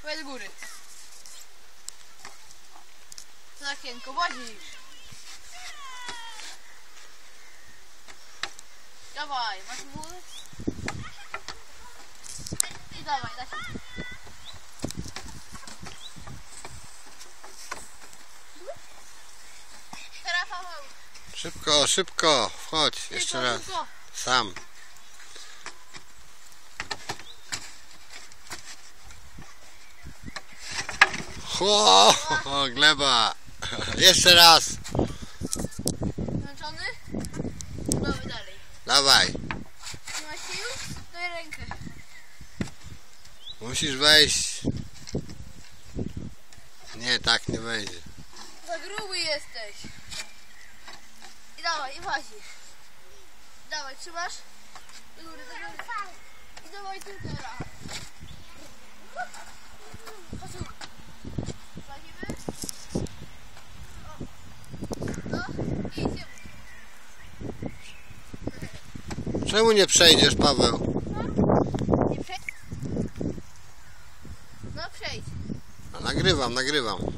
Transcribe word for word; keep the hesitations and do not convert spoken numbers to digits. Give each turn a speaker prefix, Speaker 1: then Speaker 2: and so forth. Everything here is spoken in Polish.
Speaker 1: Łapaj do góry. Za okienko, wozisz. Dawaj, masz wóz? I dawaj, daj się. Teraz Paweł.
Speaker 2: Szybko, szybko, wchodź, jeszcze raz. Sam. Ho, ho, gleba. Jeszcze raz.
Speaker 1: Zmęczony? Dawaj dalej.
Speaker 2: Dawaj.
Speaker 1: Nie masz sił? Daj rękę.
Speaker 2: Musisz wejść. Nie, tak nie wejdzie.
Speaker 1: Za gruby jesteś. I dawaj, i włazisz. Dawaj, trzymasz? Do góry, do góry. I dawaj tu teraz. Chodź tu. Włazimy. No, i idziemy.
Speaker 2: Czemu nie przejdziesz, Paweł?
Speaker 1: Nie przejdź. No przejdź.
Speaker 2: Nagrywam, nagrywam.